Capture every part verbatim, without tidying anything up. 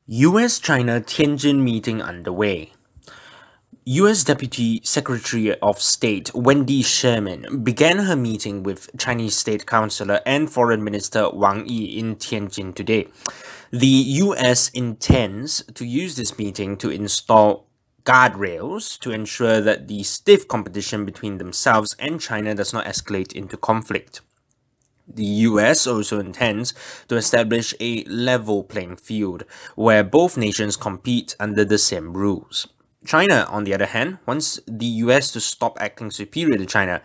U S China Tianjin meeting underway. U S Deputy Secretary of State Wendy Sherman began her meeting with Chinese State Councillor and Foreign Minister Wang in Tianjin today. The U S intends to use this meeting to install guardrails to ensure that the stiff competition between themselves and China does not escalate into conflict. The U S also intends to establish a level playing field where both nations compete under the same rules. China, on the other hand, wants the U S to stop acting superior to China,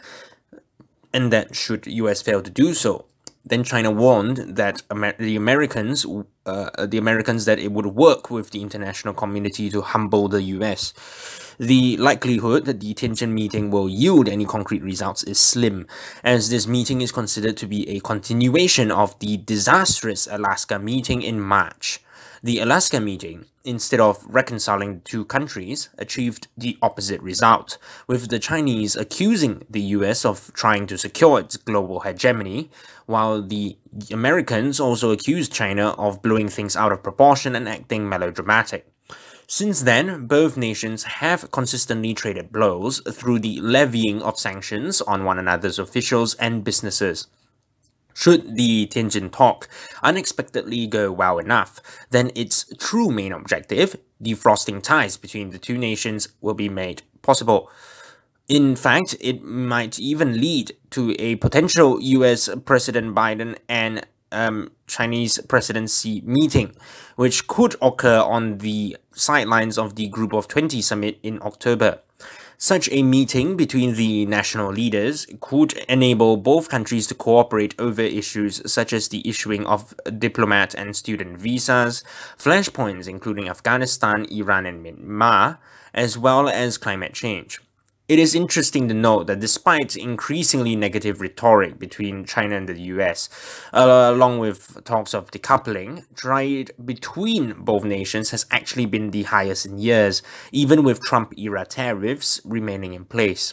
and that should U S fail to do so, then China warned that Amer the Americans, uh, the Americans that it would work with the international community to humble the U S. The likelihood that the Tianjin meeting will yield any concrete results is slim, as this meeting is considered to be a continuation of the disastrous Alaska meeting in March. The Alaska meeting, instead of reconciling the two countries, achieved the opposite result, with the Chinese accusing the U S of trying to secure its global hegemony, while the Americans also accused China of blowing things out of proportion and acting melodramatic. Since then, both nations have consistently traded blows through the levying of sanctions on one another's officials and businesses. Should the Tianjin talk unexpectedly go well enough, then its true main objective, defrosting ties between the two nations, will be made possible. In fact, it might even lead to a potential U S President Biden and um, Chinese presidency meeting, which could occur on the sidelines of the Group of twenty summit in October. Such a meeting between the national leaders could enable both countries to cooperate over issues such as the issuing of diplomat and student visas, flashpoints including Afghanistan, Iran, and Myanmar, as well as climate change. It is interesting to note that despite increasingly negative rhetoric between China and the U S, uh, along with talks of decoupling, trade between both nations has actually been the highest in years, even with Trump-era tariffs remaining in place.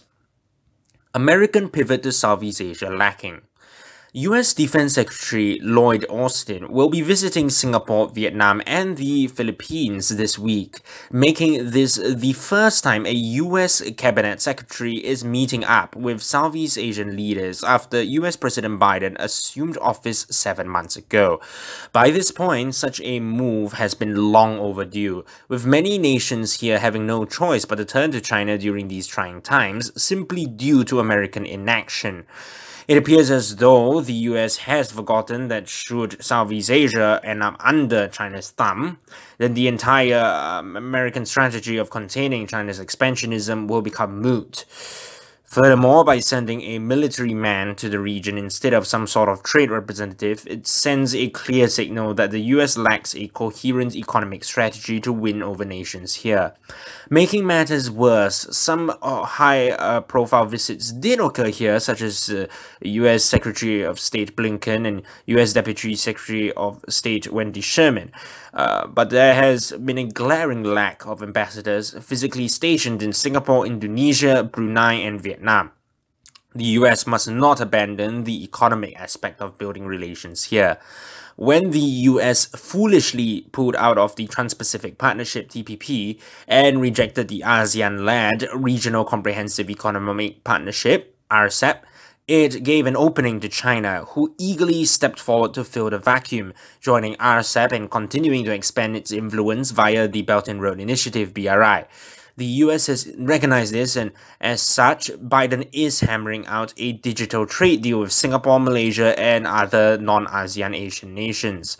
American pivot to Southeast Asia lacking. U S Defense Secretary Lloyd Austin will be visiting Singapore, Vietnam, and the Philippines this week, making this the first time a U S Cabinet Secretary is meeting up with Southeast Asian leaders after U S President Biden assumed office seven months ago. By this point, such a move has been long overdue, with many nations here having no choice but to turn to China during these trying times, simply due to American inaction. It appears as though the U S has forgotten that should Southeast Asia end up under China's thumb, then the entire um, American strategy of containing China's expansionism will become moot. Furthermore, by sending a military man to the region instead of some sort of trade representative, it sends a clear signal that the U S lacks a coherent economic strategy to win over nations here. Making matters worse, some uh, high-profile uh, visits did occur here, such as uh, U S Secretary of State Blinken and U S Deputy Secretary of State Wendy Sherman. Uh, but there has been a glaring lack of ambassadors physically stationed in Singapore, Indonesia, Brunei, and Vietnam. The U S must not abandon the economic aspect of building relations here. When the U S foolishly pulled out of the Trans-Pacific Partnership T P P and rejected the ASEAN-led Regional Comprehensive Economic Partnership R C E P, it gave an opening to China, who eagerly stepped forward to fill the vacuum, joining R C E P and continuing to expand its influence via the Belt and Road Initiative B R I. The U S has recognized this, and as such, Biden is hammering out a digital trade deal with Singapore, Malaysia, and other non-ASEAN Asian nations.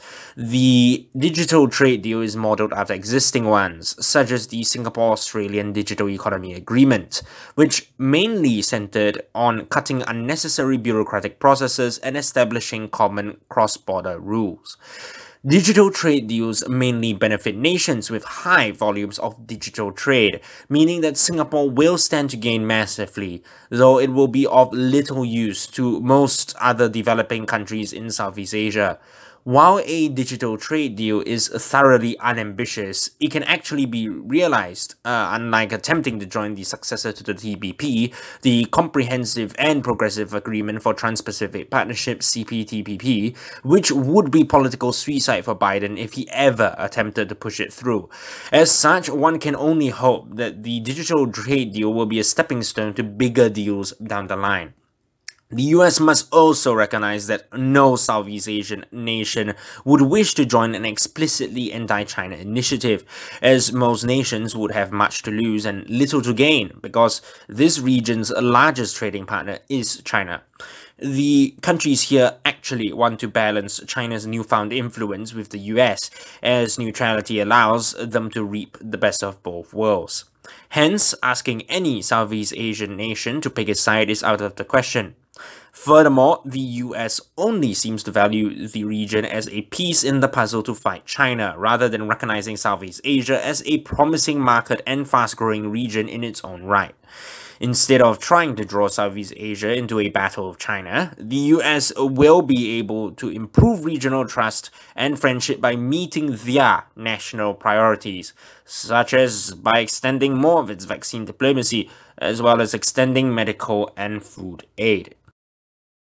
The digital trade deal is modeled after existing ones, such as the Singapore-Australian Digital Economy Agreement, which mainly centered on cutting unnecessary bureaucratic processes and establishing common cross-border rules. Digital trade deals mainly benefit nations with high volumes of digital trade, meaning that Singapore will stand to gain massively, though it will be of little use to most other developing countries in Southeast Asia. While a digital trade deal is thoroughly unambitious, it can actually be realized, uh, unlike attempting to join the successor to the T P P, the Comprehensive and Progressive Agreement for Trans-Pacific Partnership C P T P P, which would be political suicide for Biden if he ever attempted to push it through. As such, one can only hope that the digital trade deal will be a stepping stone to bigger deals down the line. The U S must also recognize that no Southeast Asian nation would wish to join an explicitly anti-China initiative, as most nations would have much to lose and little to gain, because this region's largest trading partner is China. The countries here actually want to balance China's newfound influence with the U S, as neutrality allows them to reap the best of both worlds. Hence, asking any Southeast Asian nation to pick a side is out of the question. Furthermore, the U S only seems to value the region as a piece in the puzzle to fight China, rather than recognizing Southeast Asia as a promising market and fast-growing region in its own right. Instead of trying to draw Southeast Asia into a battle with China, the U S will be able to improve regional trust and friendship by meeting their national priorities, such as by extending more of its vaccine diplomacy, as well as extending medical and food aid.